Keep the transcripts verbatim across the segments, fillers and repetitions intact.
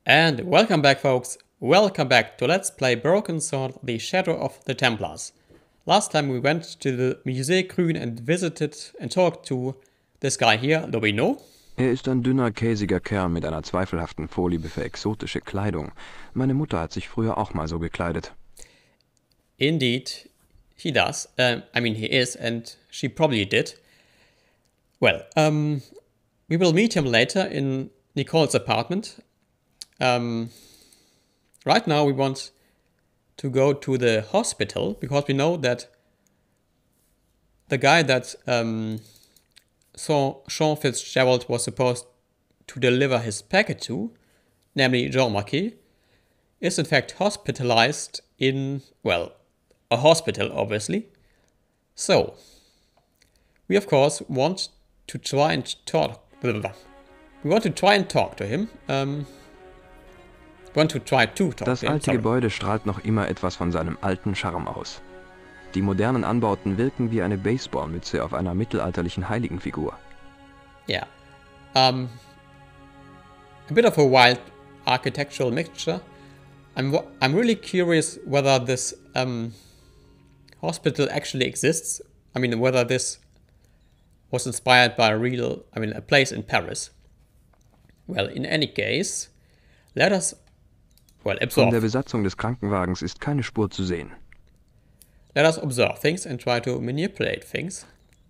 And welcome back, folks. Welcome back to Let's Play Broken Sword, The Shadow of the Templars. Last time we went to the Musée Grün and visited and talked to this guy here, Lobino. Er ist ein dünner, käsiger Kerl mit einer zweifelhaften Vorliebe für exotische Kleidung. Meine Mutter hat sich früher auch mal so gekleidet. Indeed, he does. Um, I mean, he is, and she probably did. Well, um, we will meet him later in Nicole's apartment. Um, right now we want to go to the hospital because we know that the guy that um, so Sean Fitzgerald was supposed to deliver his packet to, namely Jean Marquis, is in fact hospitalized in, well, a hospital, obviously. So, we of course want to try and talk. We want to try and talk to him. Um, want to try to talk Das to him. alte Sorry. Gebäude strahlt noch immer etwas von seinem alten Charme aus. Die modernen Anbauten wirken wie eine Baseballmütze auf einer mittelalterlichen Heiligenfigur. Yeah. Um, a bit of a wild architectural mixture. I'm w- I'm really curious whether this um, hospital actually exists. I mean, whether this was inspired by a real, I mean, a place in Paris. Well, in any case, let us, well, Von der observe. Besatzung des Krankenwagens ist keine Spur zu sehen. Let us observe things and try to manipulate things.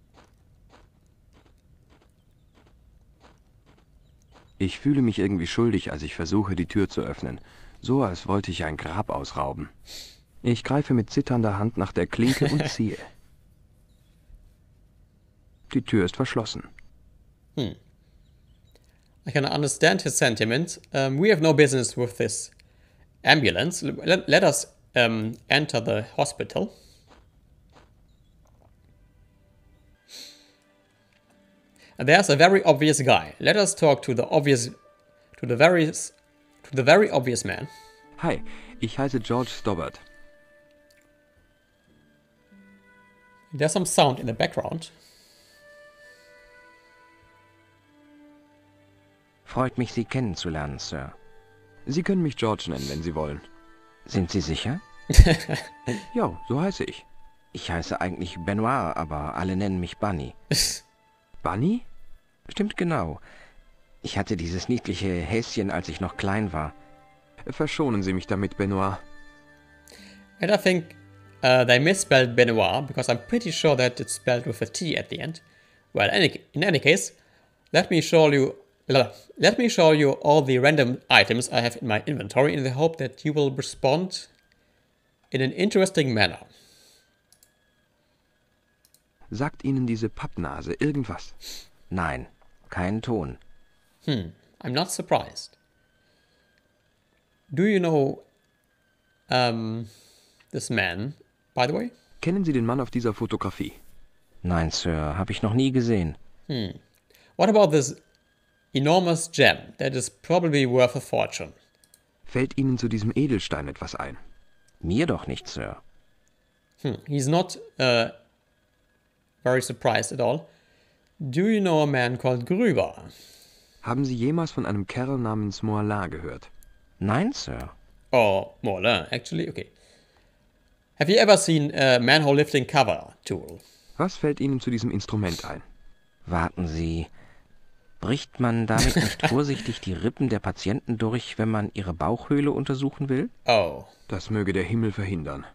Ich fühle mich irgendwie schuldig, als ich versuche, die Tür zu öffnen. So, als wollte ich ein Grab ausrauben. Ich greife mit zitternder Hand nach der Klinke und ziehe. Die Tür ist verschlossen. I can understand his sentiment. Um, we have no business with this ambulance. Let, let us um, enter the hospital. And there's a very obvious guy. Let us talk to the obvious, to the very, to the very obvious man. Hi, ich heiße George Stobbart. There's some sound in the background. Freut mich, Sie kennenzulernen, Sir. Sie können mich George nennen, wenn Sie wollen. Sind Sie sicher? Ja, so heiße ich. Ich heiße eigentlich Benoit, aber alle nennen mich Bunny. Bunny? Stimmt genau. Ich hatte dieses niedliche Häschen, als ich noch klein war. Verschonen Sie mich damit, Benoit. And I think uh, they misspelled Benoit because I'm pretty sure that it's spelled with a T at the end. Well, any, in any case, let me show you let me show you all the random items I have in my inventory in the hope that you will respond in an interesting manner. Sagt Ihnen diese Pappnase irgendwas? Nein, kein Ton. Hmm, I'm not surprised. Do you know um, this man, by the way? Kennen Sie den Mann auf dieser Fotografie? Nein, Sir, habe ich noch nie gesehen. What about this enormous gem that is probably worth a fortune? Fällt Ihnen zu diesem Edelstein etwas ein? Mir doch nicht, Sir. Hmm, he's not uh, very surprised at all. Do you know a man called Grüber? Haben Sie jemals von einem Kerl namens Moalin gehört? Nein, Sir. Or Morlin, actually? Okay. Have you ever seen a manhole lifting cover tool? Was fällt Ihnen zu diesem Instrument ein? Warten Sie. Bricht man damit nicht vorsichtig die Rippen der Patienten durch, wenn man ihre Bauchhöhle untersuchen will? Oh, Das möge der Himmel verhindern.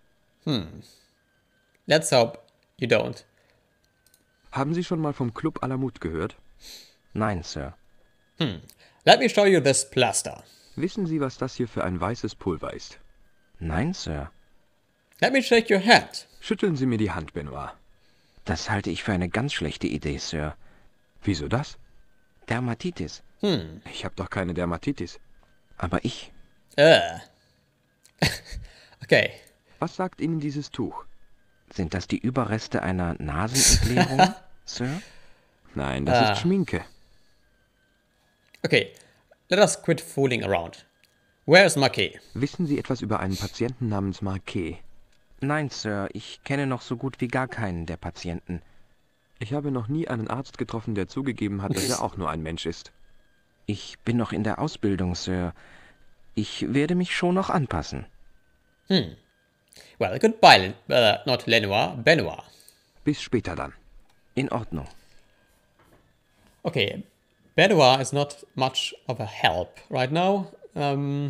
let's hope you don't. Haben Sie schon mal vom Club Alamut gehört? Nein, Sir. Let me show you this plaster. Wissen Sie, was das hier für ein weißes Pulver ist? Nein, Sir. Let me shake your hand. Schütteln Sie mir die Hand, Benoit. Das halte ich für eine ganz schlechte Idee, Sir. Wieso das? Dermatitis. Ich habe doch keine Dermatitis. Aber ich. Uh. Okay. Was sagt Ihnen dieses Tuch? Sind das die Überreste einer Nasenentleerung, Sir? Nein, das Ah. ist Schminke. Okay. Let us quit fooling around. Where is Marquet? Wissen Sie etwas über einen Patienten namens Marquet? Nein, Sir, ich kenne noch so gut wie gar keinen der Patienten. Ich habe noch nie einen Arzt getroffen, der zugegeben hat, dass er auch nur ein Mensch ist. Ich bin noch in der Ausbildung, Sir. Ich werde mich schon noch anpassen. Hm. Well, goodbye, uh, not Lenoir, Benoit. Bis später dann. In Ordnung. Okay, Benoit is not much of a help right now. Um,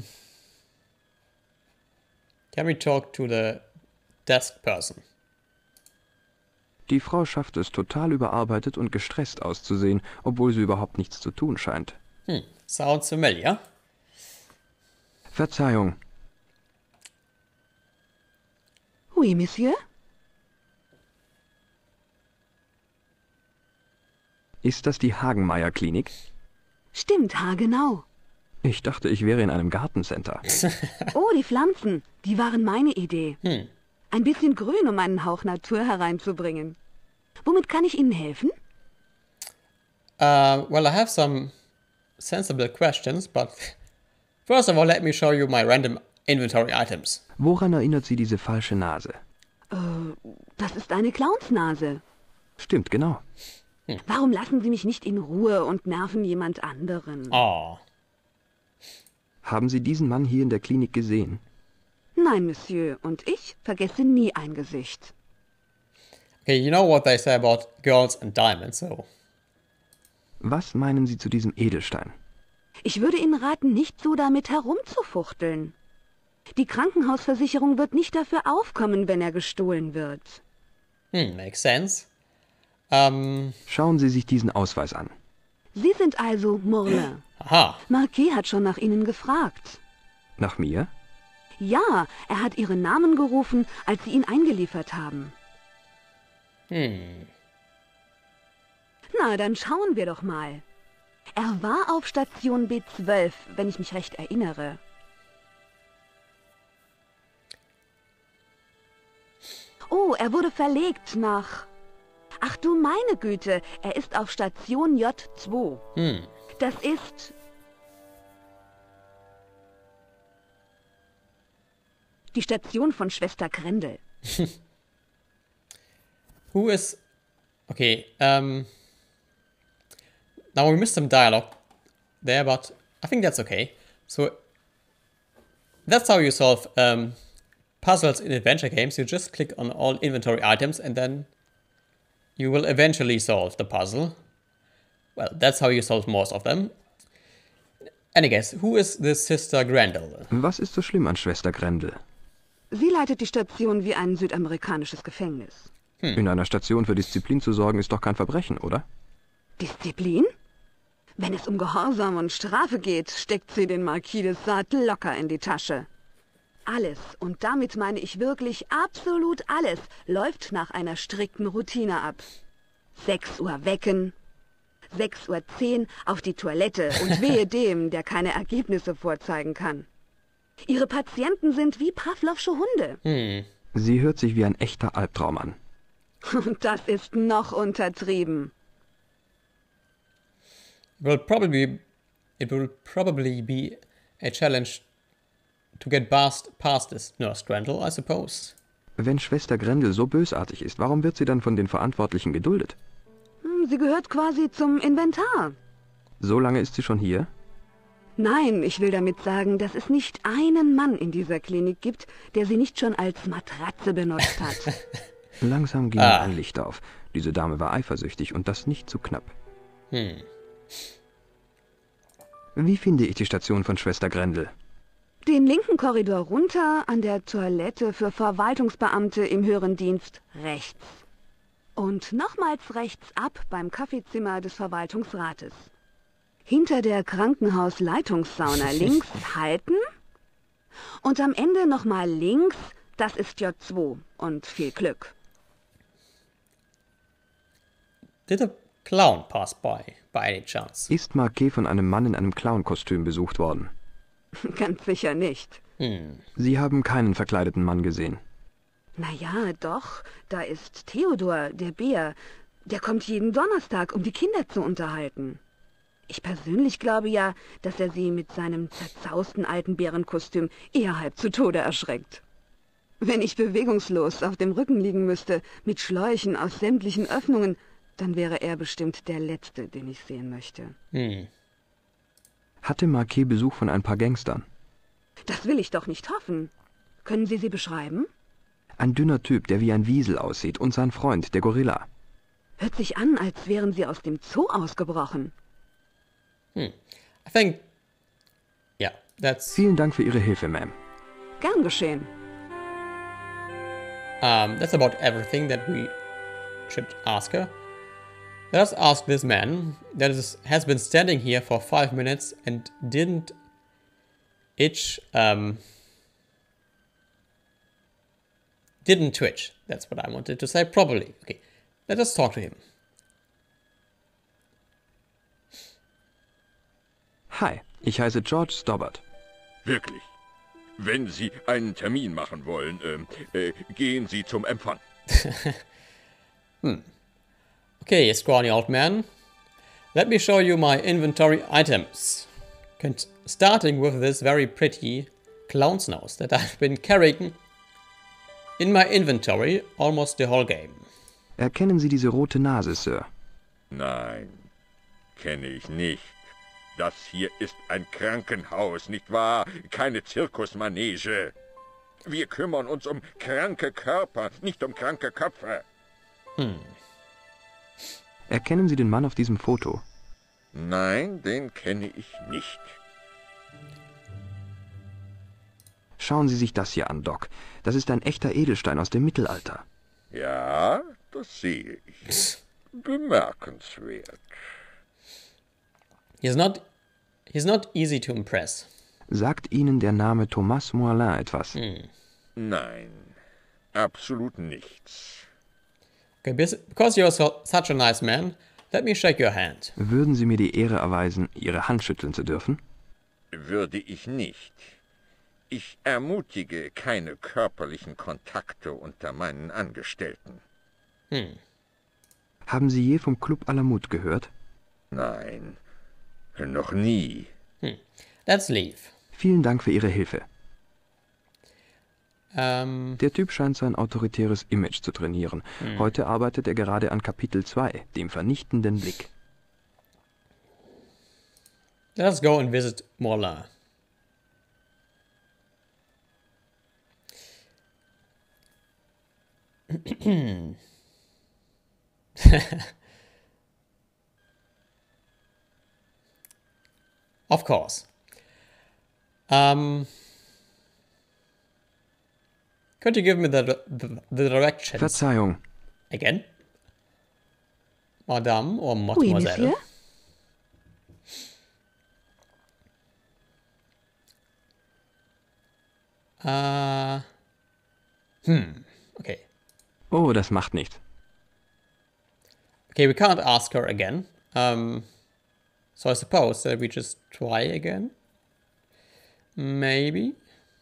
can we talk to the desk person? Die Frau schafft es, total überarbeitet und gestresst auszusehen, obwohl sie überhaupt nichts zu tun scheint. Hm, sounds familiar. Verzeihung, Oui, Monsieur? ist das die Hagenmeier-Klinik? Stimmt, haargenau. Ich dachte, ich wäre in einem Gartencenter. Oh, die Pflanzen, die waren meine Idee. Hm. Ein bisschen Grün, um einen Hauch Natur hereinzubringen. Womit kann ich Ihnen helfen? Uh, well, I have some sensible questions, but first of all, let me show you my random inventory items. Woran erinnert Sie diese falsche Nase? Äh, das ist eine Clownsnase. Stimmt, genau. Warum lassen Sie mich nicht in Ruhe und nerven jemand anderen? Oh. Haben Sie diesen Mann hier in der Klinik gesehen? Nein, Monsieur, und ich vergesse nie ein Gesicht. Okay, you know what they say about girls and diamonds, so. Was meinen Sie zu diesem Edelstein? Ich würde Ihnen raten, nicht so damit herumzufuchteln. Die Krankenhausversicherung wird nicht dafür aufkommen, wenn er gestohlen wird. Hm, makes sense. Um, Schauen Sie sich diesen Ausweis an. Sie sind also Morlin. aha. Marquis hat schon nach Ihnen gefragt. Nach mir? Ja, er hat Ihren Namen gerufen, als Sie ihn eingeliefert haben. Hm. Na, dann schauen wir doch mal. Er war auf Station B zwölf, wenn ich mich recht erinnere. Oh, er wurde verlegt nach... Ach du meine Güte, er ist auf Station J zwei. Hm. Das ist... die Station von Schwester Grendel. Who is... Okay, um... Now we missed some dialogue there, but I think that's okay. So, that's how you solve um, puzzles in adventure games. You just click on all inventory items and then you will eventually solve the puzzle. Well, that's how you solve most of them. And I guess, who is this Sister Grendel? Was ist so schlimm an Schwester Grendel? Sie leitet die Station wie ein südamerikanisches Gefängnis. In einer Station für Disziplin zu sorgen, ist doch kein Verbrechen, oder? Disziplin? Wenn es um Gehorsam und Strafe geht, steckt sie den Marquis de Sade locker in die Tasche. Alles, und damit meine ich wirklich absolut alles, läuft nach einer strikten Routine ab. sechs Uhr wecken, sechs Uhr zehn auf die Toilette und wehe dem, der keine Ergebnisse vorzeigen kann. Ihre Patienten sind wie Pavlovsche Hunde. Hm. Sie hört sich wie ein echter Albtraum an. Und das ist noch untertrieben. Will probably it will probably be a challenge to get past past this Nurse Grendel, I suppose. Wenn Schwester Grendel so bösartig ist, warum wird sie dann von den Verantwortlichen geduldet? Hm, Sie gehört quasi zum Inventar. So lange ist sie schon hier? Nein, ich will damit sagen, dass es nicht einen Mann in dieser Klinik gibt, der sie nicht schon als Matratze benutzt hat. Langsam ging Ah. mir ein Licht auf. Diese Dame war eifersüchtig und das nicht zu knapp. Hm. Wie finde ich die Station von Schwester Grendel? Den linken Korridor runter, an der Toilette für Verwaltungsbeamte im höheren Dienst rechts. Und nochmals rechts ab beim Kaffeezimmer des Verwaltungsrates. Hinter der Krankenhausleitungssauna links halten und am Ende nochmal links, das ist J zwei und viel Glück. Did a clown pass by, by any chance? Ist Marquet von einem Mann in einem Clownkostüm besucht worden? Ganz sicher nicht. Hm. Sie haben keinen verkleideten Mann gesehen. Na ja, doch, da ist Theodor, der Bär. Der kommt jeden Donnerstag, um die Kinder zu unterhalten. Ich persönlich glaube ja, dass er sie mit seinem zerzausten alten Bärenkostüm eher halb zu Tode erschreckt. Wenn ich bewegungslos auf dem Rücken liegen müsste, mit Schläuchen aus sämtlichen Öffnungen, dann wäre er bestimmt der Letzte, den ich sehen möchte. Hm. Hatte Marquet Besuch von ein paar Gangstern? Das will ich doch nicht hoffen. Können Sie sie beschreiben? Ein dünner Typ, der wie ein Wiesel aussieht, und sein Freund, der Gorilla. Hört sich an, als wären sie aus dem Zoo ausgebrochen. Hmm. I think... Yeah, that's... Vielen Dank für Ihre Hilfe, Ma'am. Gern geschehen. Um, that's about everything that we should ask her. Let us ask this man that is, has been standing here for five minutes and didn't itch, um, didn't twitch. That's what I wanted to say properly. Okay, let us talk to him. Hi, ich heiße George Stobbart. Wirklich. Wenn Sie einen Termin machen wollen, ähm, äh, gehen Sie zum Empfang. hmm. Okay, scrawny old man. Let me show you my inventory items. Cont- starting with this very pretty clown's nose that I've been carrying in my inventory almost the whole game. Erkennen Sie diese rote Nase, Sir? Nein, kenne ich nicht. Das hier ist ein Krankenhaus, nicht wahr? Keine Zirkusmanege. Wir kümmern uns um kranke Körper, nicht um kranke Köpfe. Hm. Erkennen Sie den Mann auf diesem Foto? Nein, den kenne ich nicht. Schauen Sie sich das hier an, Doc. Das ist ein echter Edelstein aus dem Mittelalter. Ja, das sehe ich. Bemerkenswert. He's not, he's not easy to impress. Sagt Ihnen der Name Thomas Moulin etwas? Hmm. Nein, absolut nichts. Okay, because you're so, such a nice man, let me shake your hand. Würden Sie mir die Ehre erweisen, Ihre Hand schütteln zu dürfen? Würde ich nicht. Ich ermutige keine körperlichen Kontakte unter meinen Angestellten. Hm. Haben Sie je vom Club Alamut gehört? Nein, noch nie. Hm. Let's leave. Vielen Dank für Ihre Hilfe. Ähm, Der Typ scheint sein autoritäres Image zu trainieren. hm. Heute arbeitet er gerade an Kapitel zwei, dem vernichtenden Blick. Let us go and visit Moulin. Of course. Um, could you give me the, the, the directions Verzeihung, again? Madame or Oui, Mademoiselle? Monsieur. Uh, hmm, okay. oh, das macht nichts. Okay, we can't ask her again. Um, so I suppose that we just try again. Maybe.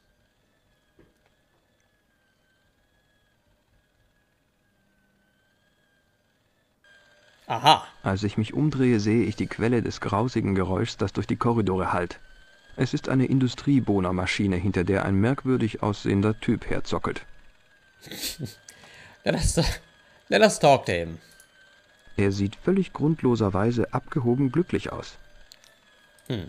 Aha. Als ich mich umdrehe, sehe ich die Quelle des grausigen Geräuschs, das durch die Korridore hallt. Es ist eine Industriebohnermaschine, hinter der ein merkwürdig aussehender Typ herzockelt. Let us, let us talk to him. Er sieht völlig grundloserweise abgehoben glücklich aus. Hm.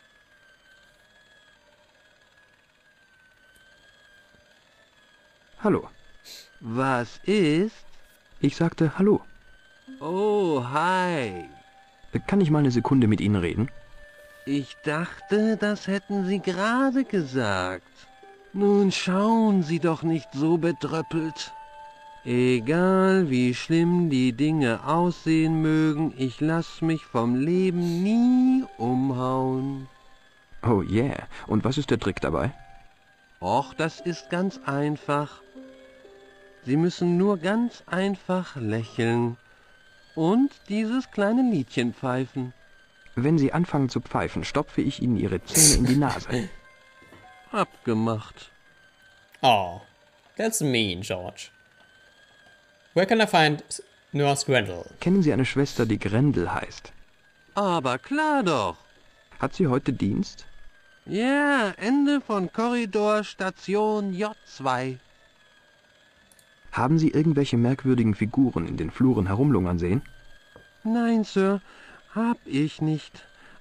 Hallo. Was ist? Ich sagte Hallo. Oh, hi. Kann ich mal eine Sekunde mit Ihnen reden? Ich dachte, das hätten Sie gerade gesagt. Nun schauen Sie doch nicht so bedröppelt. Egal wie schlimm die Dinge aussehen mögen, ich lass mich vom Leben nie umhauen. Oh yeah. Und was ist der Trick dabei? Och, das ist ganz einfach. Sie müssen nur ganz einfach lächeln und dieses kleine Liedchen pfeifen. Wenn Sie anfangen zu pfeifen, stopfe ich Ihnen Ihre Zähne in die Nase. Abgemacht. Oh, that's mean, George. Where can I find Nurse Grendel? Kennen Sie eine Schwester, die Grendel heißt? Aber klar doch. Hat sie heute Dienst? Ja, Ende von Korridor Station J zwei. Haben Sie irgendwelche merkwürdigen Figuren in den Fluren herumlungern sehen? Nein, Sir, hab ich nicht.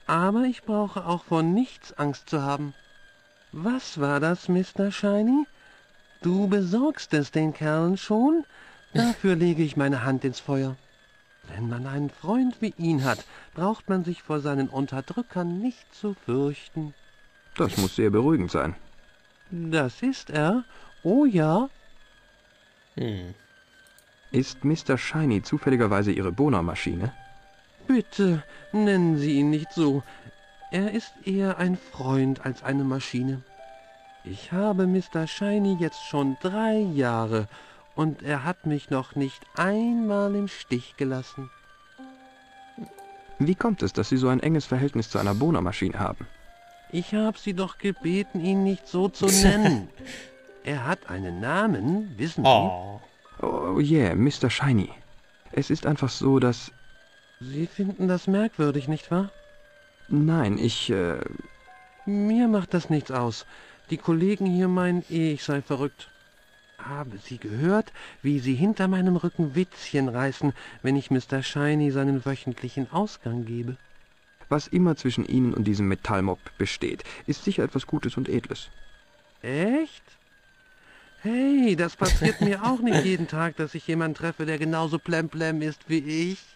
Aber ich brauche auch vor nichts Angst zu haben. Was war das, Mister Shiny? Du besorgst es den Kerlen schon? Dafür lege ich meine Hand ins Feuer. Wenn man einen Freund wie ihn hat, braucht man sich vor seinen Unterdrückern nicht zu fürchten. Das muss sehr beruhigend sein. Das ist er. Oh ja. Hm. Ist Mister Shiny zufälligerweise Ihre Bohrmaschine? Bitte, nennen Sie ihn nicht so. Er ist eher ein Freund als eine Maschine. Ich habe Mister Shiny jetzt schon drei Jahre und er hat mich noch nicht einmal im Stich gelassen. Wie kommt es, dass Sie so ein enges Verhältnis zu einer Bohrmaschine haben? Ich habe Sie doch gebeten, ihn nicht so zu nennen. Er hat einen Namen, wissen Sie? Oh. Oh yeah, Mister Shiny. Es ist einfach so, dass... Sie finden das merkwürdig, nicht wahr? Nein, ich... Äh... Mir macht das nichts aus. Die Kollegen hier meinen eh, ich sei verrückt. Haben Sie gehört, wie Sie hinter meinem Rücken Witzchen reißen, wenn ich Mister Shiny seinen wöchentlichen Ausgang gebe? Was immer zwischen Ihnen und diesem Metallmob besteht, ist sicher etwas Gutes und Edles. Echt? Hey, das passiert mir auch nicht jeden Tag, dass ich jemanden treffe, der genauso plemplem ist wie ich.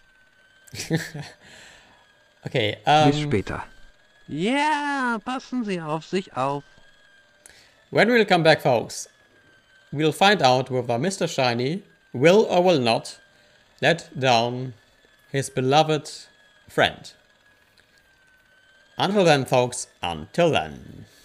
Okay, um, Bis später. Ja, yeah, passen Sie auf sich auf. when we'll come back, folks, we'll find out whether Mister Shiny will or will not let down his beloved friend. Until then, folks, until then.